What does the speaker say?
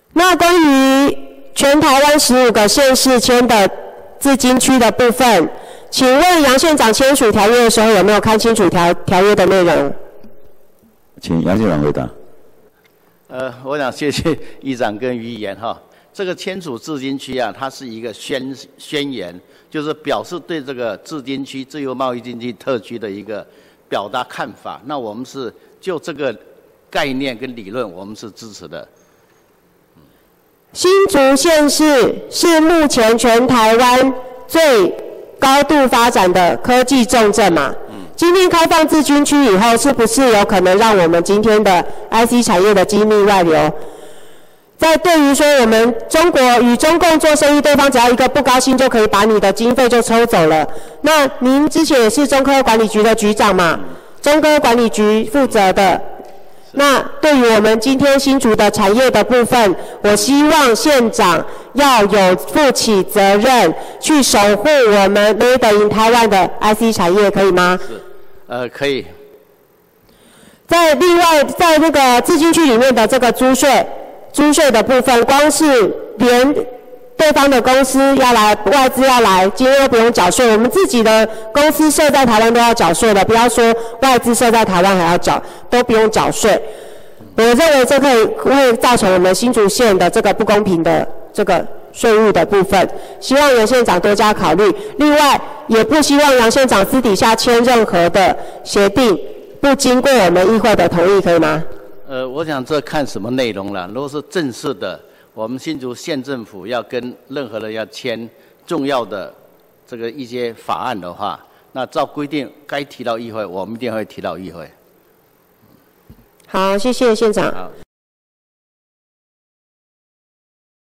那关于全台湾15个县市签的自经区的部分，请问杨县长签署条约的时候有没有看清楚条约的内容？ 请杨县长回答。 我想谢谢议长跟于议员哈。这个签署自经区啊，它是一个宣言，就是表示对这个自经区、自由贸易经济特区的一个表达看法。那我们是就这个概念跟理论，我们是支持的。 新竹县市是目前全台湾最高度发展的科技重镇嘛？今天开放自军区以后，是不是有可能让我们今天的 IC 产业的机密外流？在对于说我们中国与中共做生意，对方只要一个不高兴就可以把你的经费就抽走了。那您之前也是中科管理局的局长嘛？中科管理局负责的。那对于我们今天新竹的产业的部分，我希望县长要有负起责任，去守护我们 Made in Taiwan 的 IC 产业，可以吗？ 是，可以。 另外，在那个自经区里面的这个租税的部分，光是连对方的公司要来，外资要来，今天都不用缴税，我们自己的公司设在台湾都要缴税的，不要说外资设在台湾还要缴，都不用缴税。我认为这会造成我们新竹县的这个不公平的这个税务的部分，希望杨县长多加考虑。另外，也不希望杨县长私底下签任何的协定，不经过我们议会的同意，可以吗？ 我想这看什么内容了。如果是正式的，我们新竹县政府要跟任何人要签重要的这个一些法案的话，那照规定该提到议会，我们一定会提到议会。 好，谢谢县长。好。